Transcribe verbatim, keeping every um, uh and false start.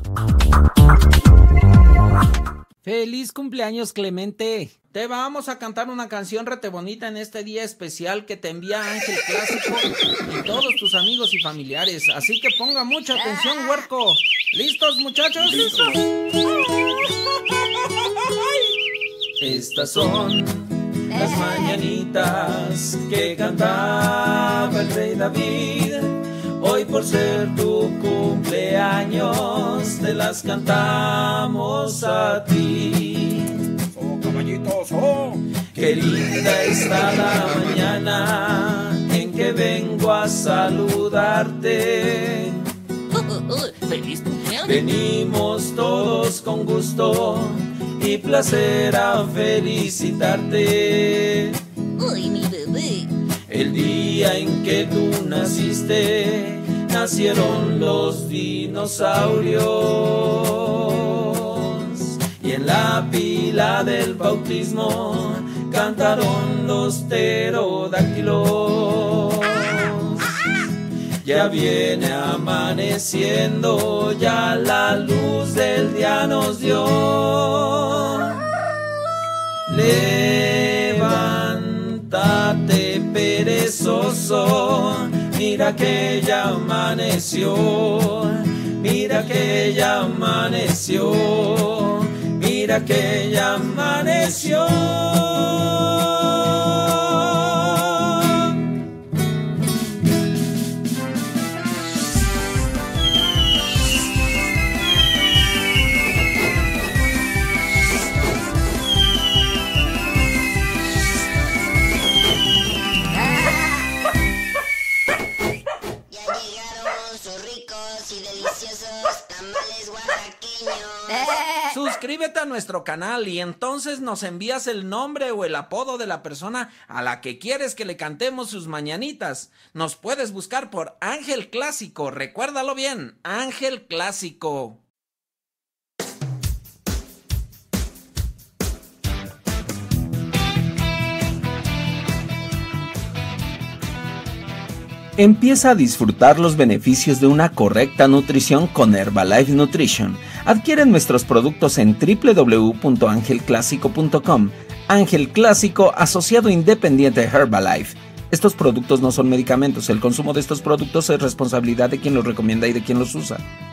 ¡Feliz cumpleaños, Clemente! Te vamos a cantar una canción rete bonita en este día especial que te envía Ángel Clásico y todos tus amigos y familiares. Así que ponga mucha atención, huerco. ¿Listos, muchachos? ¡Listos! Estas son las mañanitas que cantaba el rey David. Hoy por ser tu cumpleaños te las cantamos a ti. ¡Oh, caballitos! ¡Oh! Qué linda está la mañana en que vengo a saludarte. ¡Feliz cumpleaños! Venimos todos con gusto y placer a felicitarte. ¡Uy, mi bebé! El día en que tú naciste, nacieron los dinosaurios. Y en la pila del bautismo cantaron los pterodáctilos. Ya viene amaneciendo, ya la luz del día nos dio. Levántate, perezoso, mira que ya amaneció, mira que ya amaneció, mira que ya amaneció. Suscríbete a nuestro canal y entonces nos envías el nombre o el apodo de la persona a la que quieres que le cantemos sus mañanitas. Nos puedes buscar por Ángel Clásico, recuérdalo bien, Ángel Clásico. Empieza a disfrutar los beneficios de una correcta nutrición con Herbalife Nutrition. Adquiere nuestros productos en doble u doble u doble u punto ángel clásico punto com. Ángel Clásico, asociado independiente Herbalife. Estos productos no son medicamentos. El consumo de estos productos es responsabilidad de quien los recomienda y de quien los usa.